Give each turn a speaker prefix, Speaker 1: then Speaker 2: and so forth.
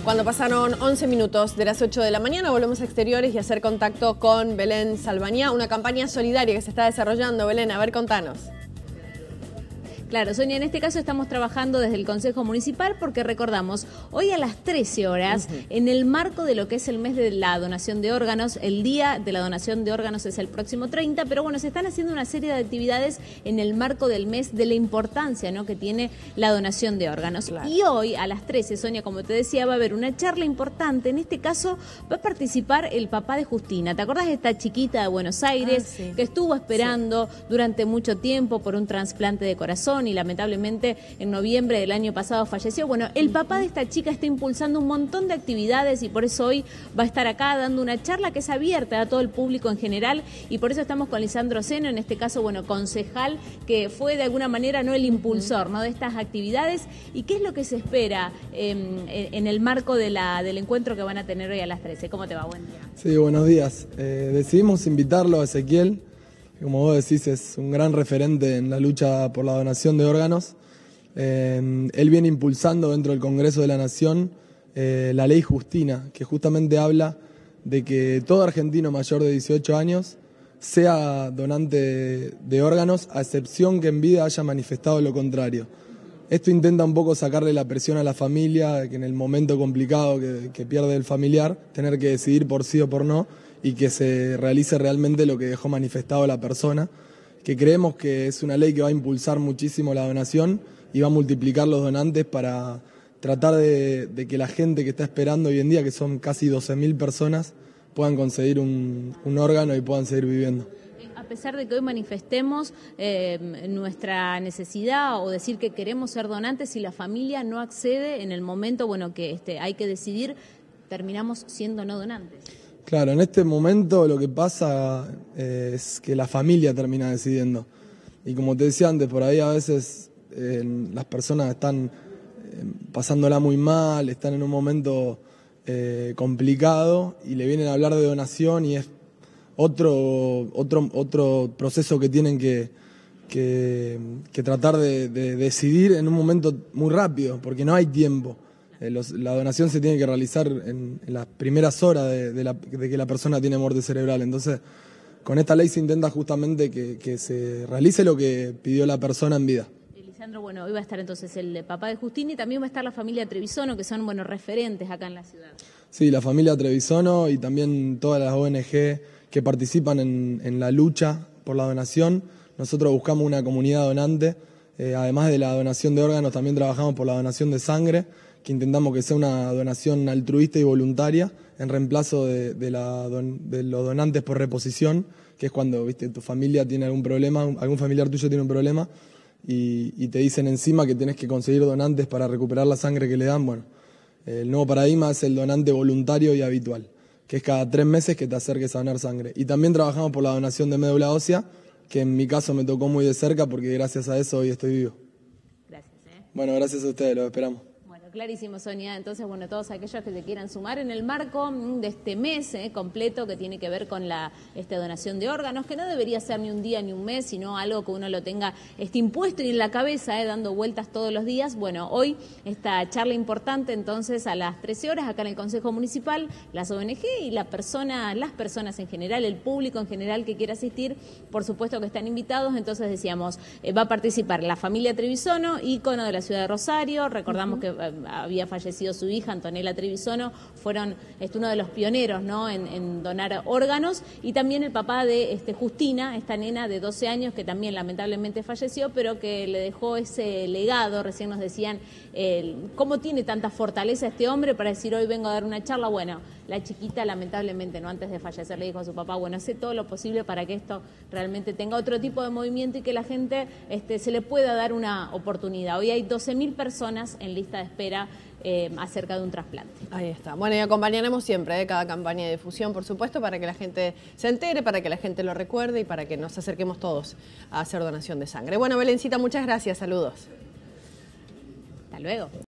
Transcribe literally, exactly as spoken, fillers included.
Speaker 1: Cuando pasaron once minutos de las ocho de la mañana, volvemos a Exteriores y a hacer contacto con Belén Salvañá, una campaña solidaria que se está desarrollando. Belén, a ver, contanos.
Speaker 2: Claro, Sonia, en este caso estamos trabajando desde el Consejo Municipal porque recordamos, hoy a las trece horas, uh-huh. en el marco de lo que es el mes de la donación de órganos, el día de la donación de órganos es el próximo treinta, pero bueno, se están haciendo una serie de actividades en el marco del mes de la importancia, ¿no?, que tiene la donación de órganos. Claro. Y hoy a las trece, Sonia, como te decía, va a haber una charla importante. En este caso va a participar el papá de Justina. ¿Te acordás de esta chiquita de Buenos Aires ah, sí. que estuvo esperando sí. durante mucho tiempo por un trasplante de corazón y lamentablemente en noviembre del año pasado falleció? Bueno, el papá de esta chica está impulsando un montón de actividades y por eso hoy va a estar acá dando una charla que es abierta a todo el público en general, y por eso estamos con Lisandro Seno, en este caso, bueno, concejal, que fue de alguna manera no el impulsor, ¿no?, de estas actividades. ¿Y qué es lo que se espera eh, en el marco de la, del encuentro que van a tener hoy a las trece? ¿Cómo te va? Buen día.
Speaker 3: Sí, buenos días. Eh, decidimos invitarlo a Ezequiel. Como vos decís, es un gran referente en la lucha por la donación de órganos. Eh, él viene impulsando dentro del Congreso de la Nación eh, la ley Justina, que justamente habla de que todo argentino mayor de dieciocho años sea donante de, de órganos, a excepción que en vida haya manifestado lo contrario. Esto intenta un poco sacarle la presión a la familia, que en el momento complicado que, que pierde el familiar, tener que decidir por sí o por no, y que se realice realmente lo que dejó manifestado la persona, que creemos que es una ley que va a impulsar muchísimo la donación y va a multiplicar los donantes para tratar de, de que la gente que está esperando hoy en día, que son casi doce mil personas, puedan conseguir un, un órgano y puedan seguir viviendo.
Speaker 2: A pesar de que hoy manifestemos eh, nuestra necesidad o decir que queremos ser donantes, si la familia no accede en el momento, bueno, que este, hay que decidir, terminamos siendo no donantes.
Speaker 3: Claro, en este momento lo que pasa eh, es que la familia termina decidiendo. Y como te decía antes, por ahí a veces eh, las personas están eh, pasándola muy mal, están en un momento eh, complicado y le vienen a hablar de donación y es otro, otro, otro proceso que tienen que, que, que tratar de, de decidir en un momento muy rápido, porque no hay tiempo. Los, la donación se tiene que realizar en, en las primeras horas de, de, la, de que la persona tiene muerte cerebral. Entonces, con esta ley se intenta justamente que, que se realice lo que pidió la persona en vida.
Speaker 2: Lisandro, bueno, hoy va a estar entonces el papá de Justina y también va a estar la familia Trevisono, que son, bueno, referentes acá en la ciudad.
Speaker 3: Sí, la familia Trevisono y también todas las O N G que participan en, en la lucha por la donación. Nosotros buscamos una comunidad donante. Eh, además de la donación de órganos, también trabajamos por la donación de sangre, que intentamos que sea una donación altruista y voluntaria, en reemplazo de, de, la don, de los donantes por reposición, que es cuando, viste, tu familia tiene algún problema, algún familiar tuyo tiene un problema, y, y te dicen encima que tienes que conseguir donantes para recuperar la sangre que le dan. Bueno, el nuevo paradigma es el donante voluntario y habitual, que es cada tres meses que te acerques a donar sangre. Y también trabajamos por la donación de médula ósea, que en mi caso me tocó muy de cerca porque gracias a eso hoy estoy vivo.
Speaker 2: Gracias. ¿eh?
Speaker 3: Bueno, gracias a ustedes, los esperamos.
Speaker 2: Clarísimo, Sonia. Entonces, bueno, todos aquellos que se quieran sumar en el marco de este mes eh, completo que tiene que ver con la este, donación de órganos, que no debería ser ni un día ni un mes, sino algo que uno lo tenga este, impuesto y en la cabeza, eh, dando vueltas todos los días. Bueno, hoy esta charla importante, entonces, a las trece horas, acá en el Consejo Municipal, las O N G y la persona, las personas en general, el público en general que quiera asistir, por supuesto que están invitados. Entonces, decíamos, eh, va a participar la familia Trevisono, ícono de la ciudad de Rosario. Recordamos uh-huh. que Eh, había fallecido su hija, Antonella Trevisono, fueron este, uno de los pioneros, ¿no?, en, en donar órganos, y también el papá de este, Justina, esta nena de doce años que también lamentablemente falleció, pero que le dejó ese legado. Recién nos decían eh, cómo tiene tanta fortaleza este hombre para decir hoy vengo a dar una charla. Bueno, la chiquita lamentablemente, no antes de fallecer, le dijo a su papá, bueno, hace todo lo posible para que esto realmente tenga otro tipo de movimiento y que la gente este, se le pueda dar una oportunidad. Hoy hay doce mil personas en lista de espera Eh, acerca de un trasplante.
Speaker 1: Ahí está. Bueno, y acompañaremos siempre eh, cada campaña de difusión, por supuesto, para que la gente se entere, para que la gente lo recuerde y para que nos acerquemos todos a hacer donación de sangre. Bueno, Belencita, muchas gracias. Saludos.
Speaker 2: Hasta luego.